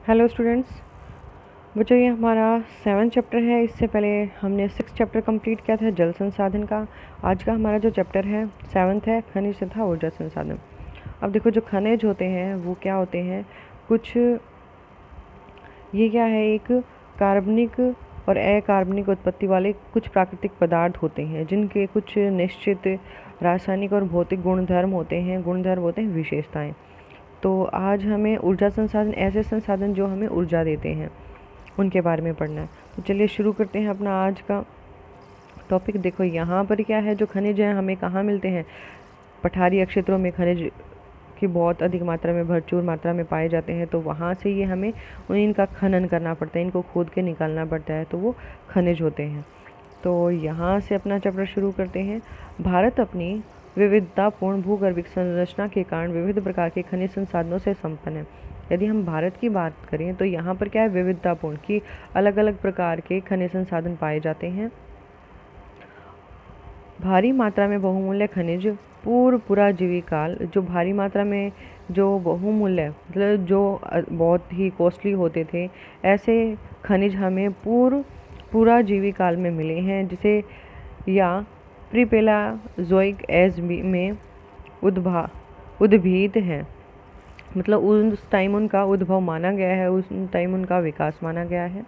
Hello students. बच्चों, ये हमारा 7 चैप्टर है। इससे पहले हमने 6 चैप्टर कंप्लीट किया था जल संसाधन का। आज का हमारा जो चैप्टर है 7 है, खनिज तथा ऊर्जा संसाधन। अब देखो, जो खनिज होते हैं वो क्या होते हैं, कुछ ये क्या है, एक कार्बनिक और अकार्बनिक उत्पत्ति वाले कुछ प्राकृतिक पदार्थ होते हैं जिनके कुछ निश्चित रासायनिक और भौतिक गुणधर्म होते हैं विशेषताएं। तो आज हमें ऊर्जा संसाधन, ऐसे संसाधन जो हमें ऊर्जा देते हैं, उनके बारे में पढ़ना है। तो चलिए शुरू करते हैं अपना आज का टॉपिक। देखो यहाँ पर क्या है, जो खनिज हैं हमें कहाँ मिलते हैं, पठारी क्षेत्रों में खनिज की बहुत अधिक मात्रा में, भरपूर मात्रा में पाए जाते हैं। तो वहाँ से ये हमें इनका खनन करना पड़ता है, इनको खोद के निकालना पड़ता है, तो वो खनिज होते हैं। तो यहाँ से अपना चैप्टर शुरू करते हैं। भारत अपनी विविधतापूर्ण भूगर्भिक संरचना के कारण विविध प्रकार के खनिज संसाधनों से संपन्न है। यदि हम भारत की बात करें तो यहाँ पर क्या है, विविधतापूर्ण की अलग अलग प्रकार के खनिज संसाधन पाए जाते हैं। भारी मात्रा में बहुमूल्य खनिज पूरा जीविकाल, जो भारी मात्रा में जो बहुमूल्य मतलब जो बहुत ही कॉस्टली होते थे, ऐसे खनिज हमें पूरा जीविकाल में मिले हैं, जिसे या प्रीपेलाजोइक एज में उद्भिद हैं। मतलब उस टाइम उनका उद्भव माना गया है, उस टाइम उनका विकास माना गया है।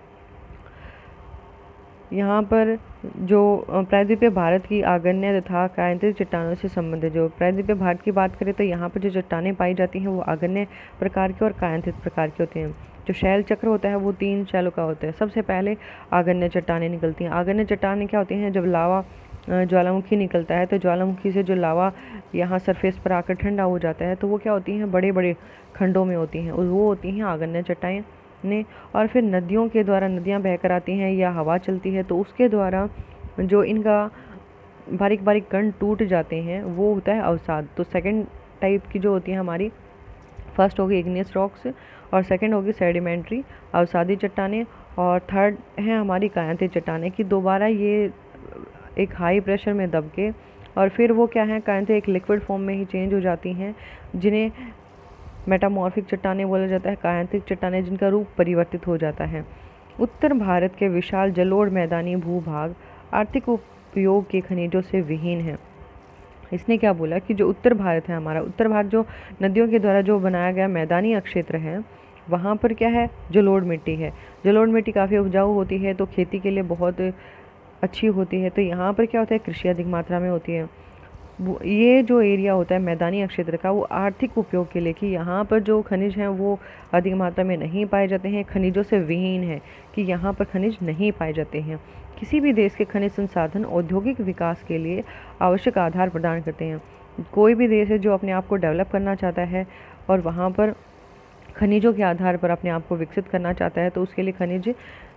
यहाँ पर जो प्रायद्वीपीय भारत की आग्नेय तथा कायांतरित चट्टानों से संबंधित, जो प्रायद्वीपीय भारत की बात करें तो यहाँ पर जो चट्टानें पाई जाती हैं वो आग्नेय प्रकार के और कायांतरित प्रकार के होते हैं। जो शैल चक्र होता है वो 3 शैलों का होता है। सबसे पहले आग्नेय चट्टानें निकलती हैं। आग्नेय चट्टानें क्या होती हैं, जब लावा ज्वालामुखी निकलता है तो ज्वालामुखी से जो लावा यहाँ सरफेस पर आकर ठंडा हो जाता है, तो वो क्या होती हैं, बड़े बड़े खंडों में होती हैं, वो होती हैं आग्नेय चट्टानें ने। और फिर नदियों के द्वारा, नदियाँ बहकर आती हैं या हवा चलती है तो उसके द्वारा जो इनका बारीक बारीक कण टूट जाते हैं वो होता है अवसाद। तो सेकंड टाइप की जो होती है हमारी, फर्स्ट होगी इग्नियस रॉक्स और सेकंड होगी सेडिमेंट्री अवसादी चट्टानें, और थर्ड है हमारी कायांतित चट्टानें कि दोबारा ये एक हाई प्रेशर में दब के और फिर वो क्या है, कायांतित एक लिक्विड फॉर्म में ही चेंज हो जाती हैं, जिन्हें मेटामॉर्फिक चट्टानें बोला जाता है, कायांतित चट्टानें जिनका रूप परिवर्तित हो जाता है। उत्तर भारत के विशाल जलोढ़ मैदानी भूभाग आर्थिक उपयोग के खनिजों से विहीन है। इसने क्या बोला कि जो उत्तर भारत है हमारा, उत्तर भारत जो नदियों के द्वारा जो बनाया गया मैदानी क्षेत्र है, वहाँ पर क्या है, जलोढ़ मिट्टी है। जलोढ़ मिट्टी काफ़ी उपजाऊ होती है, तो खेती के लिए बहुत अच्छी होती है। तो यहाँ पर क्या होता है, कृषि अधिक मात्रा में होती है। ये जो एरिया होता है मैदानी क्षेत्र का, वो आर्थिक उपयोग के लिए, कि यहाँ पर जो खनिज हैं वो अधिक मात्रा में नहीं पाए जाते हैं, खनिजों से विहीन है, कि यहाँ पर खनिज नहीं पाए जाते हैं। किसी भी देश के खनिज संसाधन औद्योगिक विकास के लिए आवश्यक आधार प्रदान करते हैं। कोई भी देश है जो अपने आप को डेवलप करना चाहता है और वहाँ पर खनिजों के आधार पर अपने आप को विकसित करना चाहता है, तो उसके लिए खनिज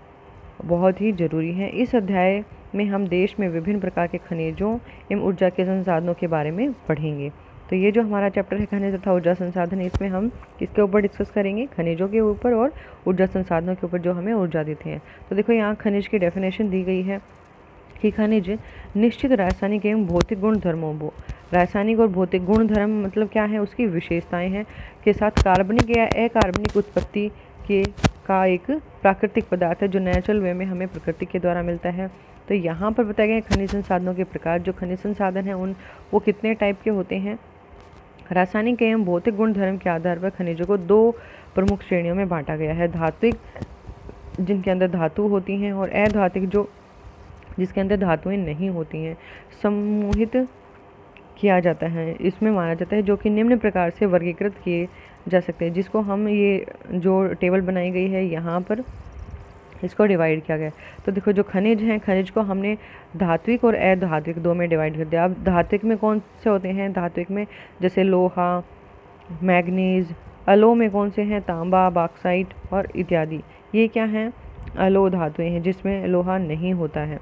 बहुत ही ज़रूरी है। इस अध्याय में हम देश में विभिन्न प्रकार के खनिजों एवं ऊर्जा के संसाधनों के बारे में पढ़ेंगे। तो ये जो हमारा चैप्टर है खनिज तथा ऊर्जा संसाधन, इसमें हम किसके ऊपर डिस्कस करेंगे, खनिजों के ऊपर और ऊर्जा संसाधनों के ऊपर जो हमें ऊर्जा देते हैं। तो देखो, यहाँ खनिज की डेफिनेशन दी गई है कि खनिज निश्चित रासायनिक एवं भौतिक गुणधर्मों, रासायनिक और भौतिक गुणधर्म मतलब क्या है, उसकी विशेषताएं हैं के साथ कार्बनिक या अकार्बनिक उत्पत्ति का एक प्राकृतिक पदार्थ है, जो नेचुरल वे में हमें प्रकृति के द्वारा मिलता है। तो यहाँ पर बताए गए खनिज संसाधनों के प्रकार, जो खनिज संसाधन हैं वो कितने टाइप के होते हैं। रासायनिक एवं भौतिक गुणधर्म के आधार पर खनिजों को 2 प्रमुख श्रेणियों में बांटा गया है। धात्विक, जिनके अंदर धातु होती हैं, और अधात्विक, जो जिसके अंदर धातुएं नहीं होती हैं। समूहित किया जाता है, इसमें माना जाता है, जो कि निम्न प्रकार से वर्गीकृत किए जा सकते हैं, जिसको हम, ये जो टेबल बनाई गई है यहाँ पर इसको डिवाइड किया गया। तो देखो, जो खनिज हैं, खनिज को हमने धात्विक और अधात्विक 2 में डिवाइड कर दिया। अब धात्विक में कौन से होते हैं, धात्विक में जैसे लोहा, मैग्नीज। अलोह में कौन से हैं, तांबा, बॉक्साइट और इत्यादि। ये क्या हैं, अलोह धातुएं हैं, जिसमें लोहा नहीं होता है।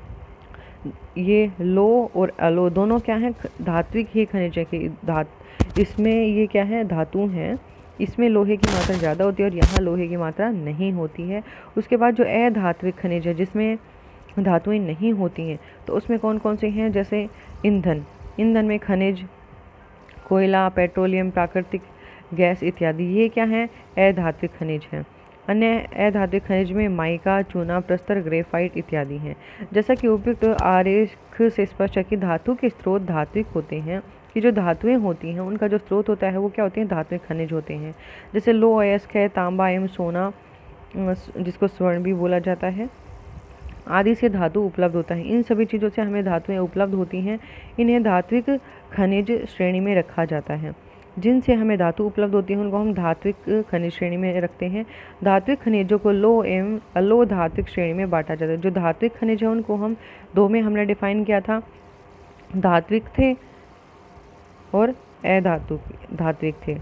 ये लोह और अलोह दोनों क्या हैं, धात्विक ही खनिज है कि इसमें ये क्या है, धातु हैं, इसमें लोहे की मात्रा ज़्यादा होती है और यहाँ लोहे की मात्रा नहीं होती है। उसके बाद जो अधात्विक खनिज है, जिसमें धातुएं नहीं होती हैं, तो उसमें कौन कौन से हैं, जैसे ईंधन। ईंधन में खनिज, कोयला, पेट्रोलियम, प्राकृतिक गैस इत्यादि। ये क्या है? अधात्विक खनिज हैं। अन्य अधात्विक खनिज में माइका, चूना, प्रस्तर, ग्रेफाइट इत्यादि हैं। जैसा कि उपयुक्त आरेख से स्पष्ट है कि धातु के स्रोत धात्विक होते हैं, कि जो धातुएं होती हैं उनका जो स्रोत होता है वो क्या होते हैं? धात्विक खनिज होते हैं। जैसे लो अयस्क है तांबा एवं सोना, जिसको स्वर्ण भी बोला जाता है, आदि से धातु उपलब्ध होता है। इन सभी चीज़ों से हमें धातुएं उपलब्ध होती हैं। इन्हें धात्विक खनिज श्रेणी में रखा जाता है। जिनसे हमें धातु उपलब्ध होती है उनको हम धात्विक खनिज श्रेणी में रखते हैं। धात्विक खनिजों को लो एवं अलो धात्विक श्रेणी में बांटा जाता है। जो धात्विक खनिज है उनको हम दो में हमने डिफाइन किया था, धात्विक थे और धात्विक थे।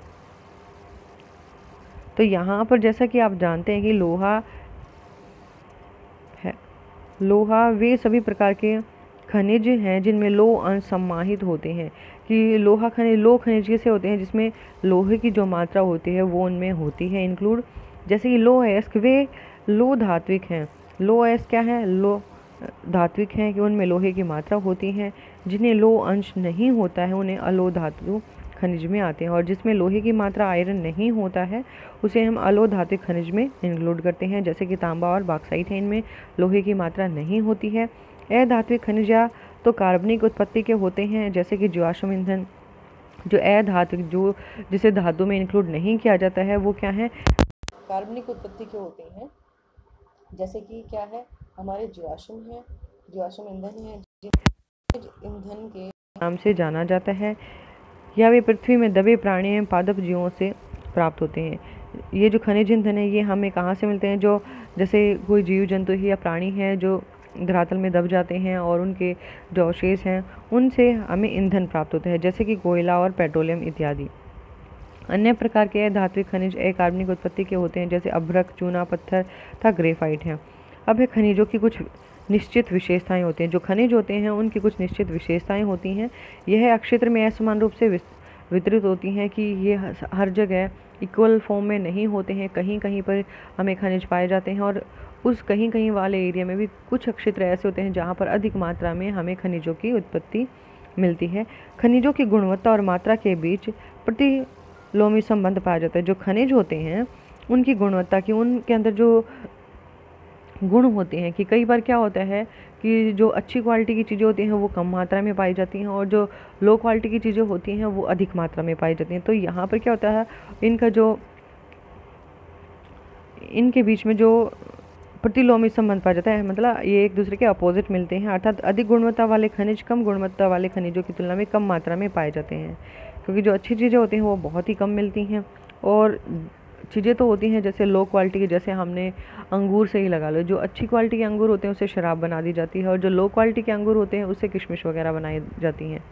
तो यहाँ पर जैसा कि आप जानते हैं कि लोहा वे सभी प्रकार के खनिज हैं जिनमें लौह अंश समाहित होते हैं। कि लोह खनिज कैसे होते हैं? जिसमें लोहे की जो मात्रा होती है वो उनमें होती है इंक्लूड। जैसे कि लौह अयस्क, वे लो धात्विक हैं। लौह अयस्क क्या है? लो धात्विक हैं कि उनमें लोहे की मात्रा होती है। जिन्हें लौह अंश नहीं होता है उन्हें अलो धातु खनिज में आते हैं। और जिसमें लोहे की मात्रा आयरन नहीं होता है उसे हम अलो धात्विक खनिज में इंक्लूड करते हैं। जैसे कि तांबा और बॉक्साइट है, इनमें लोहे की मात्रा नहीं होती है। अधात्विक खनिज या तो कार्बनिक उत्पत्ति के होते हैं, जैसे कि जीवाश्म ईंधन। जो अधात्विक, जो जिसे धातु में इंक्लूड नहीं किया जाता है, वो क्या है? कार्बनिक उत्पत्ति के होते हैं। जैसे कि क्या है? हमारे जीवाश्म ईंधन है, ईंधन के नाम से जाना जाता है। या वे पृथ्वी में दबे प्राणी एवं पादप जीवों से प्राप्त होते हैं। ये जो खनिज ईंधन है ये हमें कहाँ से मिलते हैं? जो जैसे कोई जीव जंतु या प्राणी है जो धरातल में दब जाते हैं और उनके जो अवशेष हैं उनसे हमें ईंधन प्राप्त होता है, जैसे कि कोयला और पेट्रोलियम इत्यादि। अन्य प्रकार के अधात्विक खनिज अकार्बनिक उत्पत्ति के होते हैं, जैसे अभ्रक, चूना, पत्थर तथा ग्रेफाइट हैं। अब है खनिजों की कुछ निश्चित विशेषताएं होती हैं। जो खनिज होते हैं उनकी कुछ निश्चित विशेषताएं होती हैं। यह क्षेत्र में असमान रूप से वितरित होती हैं कि ये हर जगह इक्वल फॉर्म में नहीं होते हैं। कहीं कहीं पर हमें खनिज पाए जाते हैं और उस कहीं कहीं वाले एरिया में भी कुछ क्षेत्र ऐसे होते हैं जहाँ पर अधिक मात्रा में हमें खनिजों की उत्पत्ति मिलती है। खनिजों की गुणवत्ता और मात्रा के बीच प्रतिलोमी संबंध पाया जाता है। जो खनिज होते हैं उनकी गुणवत्ता की, उनके अंदर जो गुण होते हैं कि कई बार क्या होता है कि जो अच्छी क्वालिटी की चीज़ें होती हैं वो कम मात्रा में पाई जाती हैं और जो लो क्वालिटी की चीज़ें होती हैं वो अधिक मात्रा में पाई जाती हैं। तो यहाँ पर क्या होता है, इनके बीच में जो प्रतिलोमी संबंध पाया जाता है, मतलब ये एक दूसरे के अपोजिट मिलते हैं। अर्थात अधिक गुणवत्ता वाले खनिज कम गुणवत्ता वाले खनिजों की तुलना में कम मात्रा में पाए जाते हैं, क्योंकि जो अच्छी चीज़ें होती हैं वो बहुत ही कम मिलती हैं। और चीज़ें तो होती हैं जैसे लो क्वालिटी की, जैसे हमने अंगूर से ही लगा लो, जो अच्छी क्वालिटी के अंगूर होते हैं उससे शराब बना दी जाती है और जो लो क्वालिटी के अंगूर होते हैं उससे किशमिश वगैरह बनाई जाती हैं।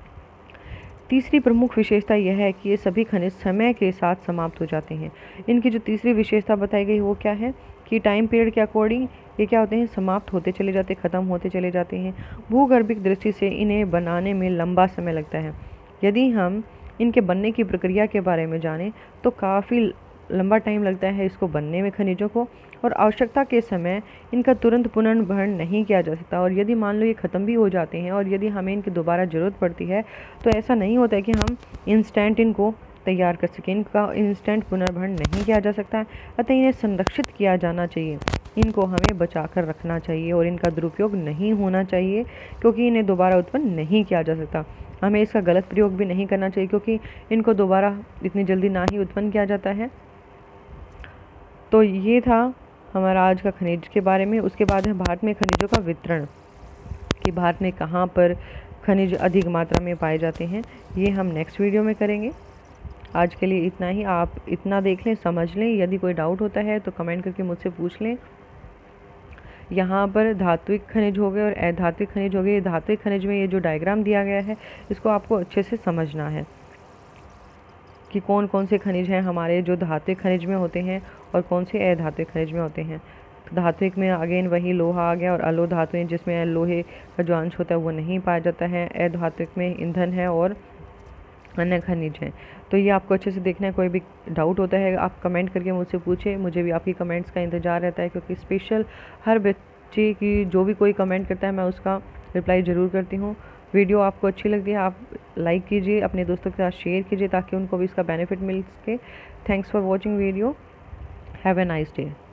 तीसरी प्रमुख विशेषता यह है कि ये सभी खनिज समय के साथ समाप्त हो जाते हैं। इनकी जो तीसरी विशेषता बताई गई वो क्या है कि टाइम पीरियड के अकॉर्डिंग ये क्या होते हैं? समाप्त होते चले जाते, ख़त्म होते चले जाते हैं। भूगर्भिक दृष्टि से इन्हें बनाने में लंबा समय लगता है। यदि हम इनके बनने की प्रक्रिया के बारे में जानें तो काफ़ी लंबा टाइम लगता है इसको बनने में खनिजों को, और आवश्यकता के समय इनका तुरंत पुनर्भरण नहीं किया जा सकता। और यदि मान लो ये ख़त्म भी हो जाते हैं और यदि हमें इनकी दोबारा ज़रूरत पड़ती है तो ऐसा नहीं होता है कि हम इंस्टेंट इनको तैयार कर सकें। इनका इंस्टेंट पुनर्भरण नहीं किया जा सकता है, अतः इन्हें संरक्षित किया जाना चाहिए। इनको हमें बचा कर रखना चाहिए और इनका दुरुपयोग नहीं होना चाहिए, क्योंकि इन्हें दोबारा उत्पन्न नहीं किया जा सकता। हमें इसका गलत प्रयोग भी नहीं करना चाहिए, क्योंकि इनको दोबारा इतनी जल्दी ना ही उत्पन्न किया जाता है। तो ये था हमारा आज का खनिज के बारे में। उसके बाद है भारत में खनिजों का वितरण, कि भारत में कहाँ पर खनिज अधिक मात्रा में पाए जाते हैं, ये हम नेक्स्ट वीडियो में करेंगे। आज के लिए इतना ही। आप इतना देख लें, समझ लें। यदि कोई डाउट होता है तो कमेंट करके मुझसे पूछ लें। यहाँ पर धात्विक खनिज हो गए और अधात्विक खनिज हो गए। धात्विक खनिज में ये जो डायग्राम दिया गया है इसको आपको अच्छे से समझना है कि कौन कौन से खनिज हैं हमारे जो धात्विक खनिज में होते हैं और कौन से अधात्विक खनिज में होते हैं। तो धात्विक में अगेन वही लोहा आ गया, और अलो धातुएं जिसमें लोहे का जो अंश होता है वो नहीं पाया जाता है। अधात्विक में ईंधन है और अन्य खनिज हैं। तो ये आपको अच्छे से देखना है। कोई भी डाउट होता है आप कमेंट करके मुझसे पूछे, मुझे भी आपकी कमेंट्स का इंतज़ार रहता है, क्योंकि स्पेशल हर बच्चे की जो भी कोई कमेंट करता है मैं उसका रिप्लाई ज़रूर करती हूँ। वीडियो आपको अच्छी लगती है आप लाइक कीजिए, अपने दोस्तों के साथ शेयर कीजिए ताकि उनको भी इसका बेनिफिट मिल सके। Thanks for watching video, have a nice day.